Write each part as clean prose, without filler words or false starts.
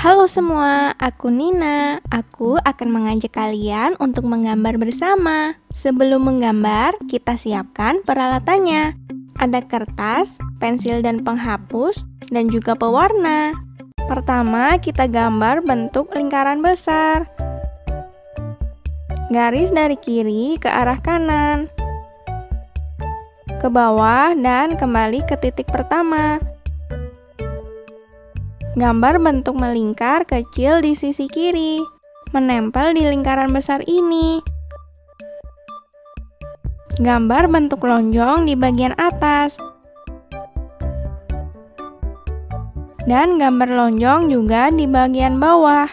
Halo semua, aku Nina. Aku akan mengajak kalian untuk menggambar bersama. Sebelum menggambar, kita siapkan peralatannya. Ada kertas, pensil dan penghapus, dan juga pewarna. Pertama, kita gambar bentuk lingkaran besar. Garis dari kiri ke arah kanan, ke bawah dan kembali ke titik pertama. Gambar bentuk melingkar kecil di sisi kiri, menempel di lingkaran besar ini. Gambar bentuk lonjong di bagian atas. Dan gambar lonjong juga di bagian bawah.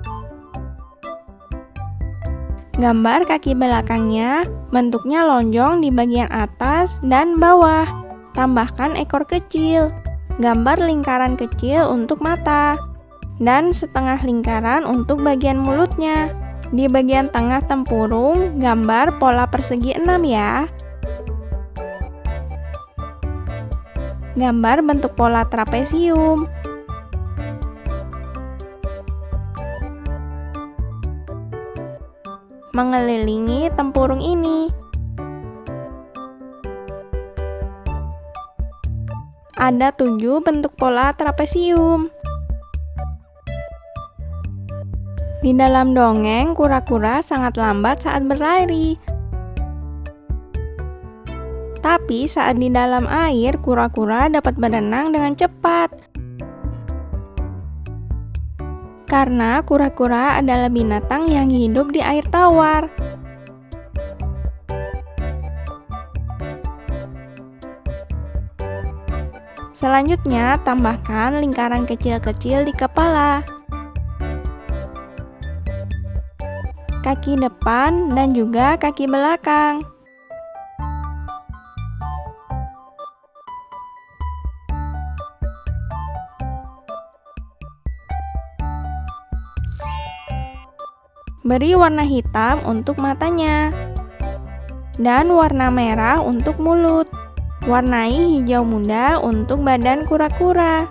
Gambar kaki belakangnya, bentuknya lonjong di bagian atas dan bawah. Tambahkan ekor kecil. Gambar lingkaran kecil untuk mata, dan setengah lingkaran untuk bagian mulutnya. Di bagian tengah tempurung, gambar pola persegi 6 ya. Gambar bentuk pola trapesium. Mengelilingi tempurung ini. Ada 7 bentuk pola trapesium. Di dalam dongeng, kura-kura sangat lambat saat berlari. Tapi saat di dalam air, kura-kura dapat berenang dengan cepat. Karena kura-kura adalah binatang yang hidup di air tawar. Selanjutnya, tambahkan lingkaran kecil-kecil di kepala, kaki depan, dan juga kaki belakang. Beri warna hitam untuk matanya, dan warna merah untuk mulut. Warnai hijau muda untuk badan kura-kura.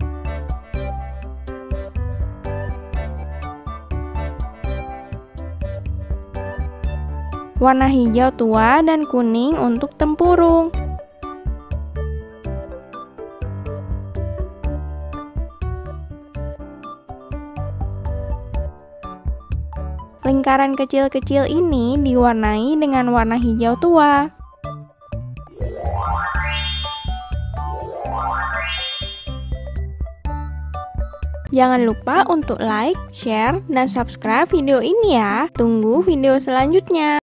Warna hijau tua dan kuning untuk tempurung. Lingkaran kecil-kecil ini diwarnai dengan warna hijau tua. Jangan lupa untuk like, share, dan subscribe video ini ya. Tunggu video selanjutnya.